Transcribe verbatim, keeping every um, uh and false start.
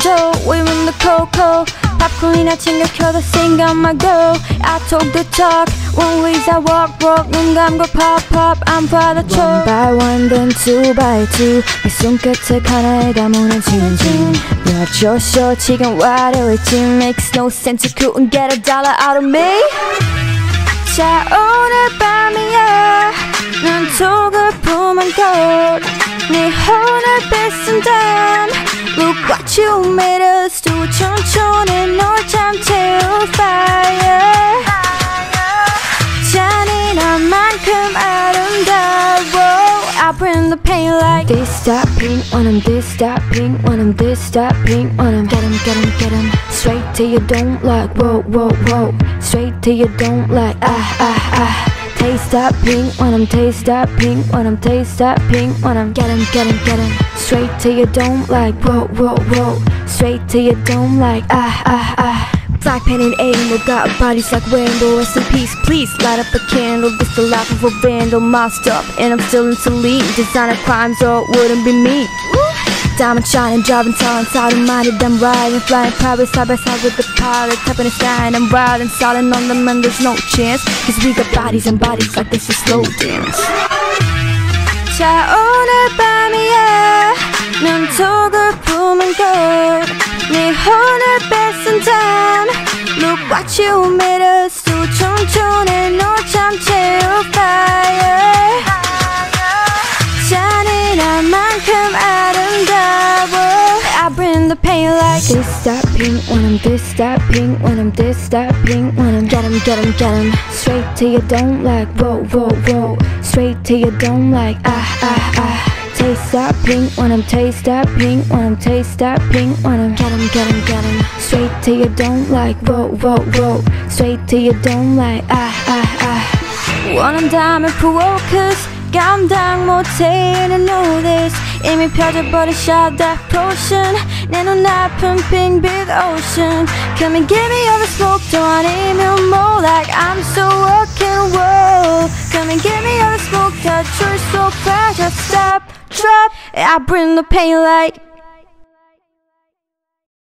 줘 우유는 the cocoa 팝콘이나 챙겨 켜도 생각 말고 I talk the talk One ways I walk walk 눈 감고 pop pop I'm 받아줘 One by one then two by two 내 손끝에 하나에다 무너지는 중 You're sure 지금 화려할지 Makes no sense you couldn't get a dollar out of me 자 오늘 밤이야 난 조급한 곳 네 혼을 뺏은 damn Look what you made us do 천천히 널 잠재울 fire 잔인한 만큼 아름다워 I bring the pain like This that pink when I'm this that pink when I'm this that pink when I'm Get 'em get 'em get 'em Straight to you don't like Whoa whoa whoa Straight to you don't like Ah ah ah Taste that pink when I'm taste that pink when I'm taste that pink when I'm Get 'em get 'em get 'em Straight to you don't like Whoa whoa whoa Straight to you don't like Ah ah ah Blackpink and aim, we got bodies like rainbow. Rest in peace, please light up a candle. This the life of a vandal, masked up, and I'm still into lean. Designer crimes, or it wouldn't be me. Diamond shining, driving talents out of minded. I'm riding, flying private side by side with the pilot. Top in the sky, and I'm riding silent on them, and there's no chance. Cause we got bodies and bodies like this is slow dance. 자, 오늘 밤이야. 넌 조급한 곳. 네 혼을 뺏은 damn Look what you made us do 천천히 널 잠재울 fire 잔인한 만큼 아름다워 I bring the pain like This that pink when I'm this that pink when I'm this that pink when I'm Get 'em get 'em get 'em Straight to you don't like Whoa whoa whoa Straight to you don't like Ah ah ah Taste that pink when I'm taste that pink when I'm taste that pink when I'm Get 'em get 'em get 'em Straight to you don't like Whoa whoa whoa Straight to you don't like Ah ah ah 원한다면 focus 감당 못해 and I know this 이미 펴져버린 shot that potion 내 눈앞은 pink big ocean Come and give me all the smoke 더 아니면 more like I'm so rock and roll Come and give me all the smoke 다 줄 수 없어 just stop drop I bring the pain like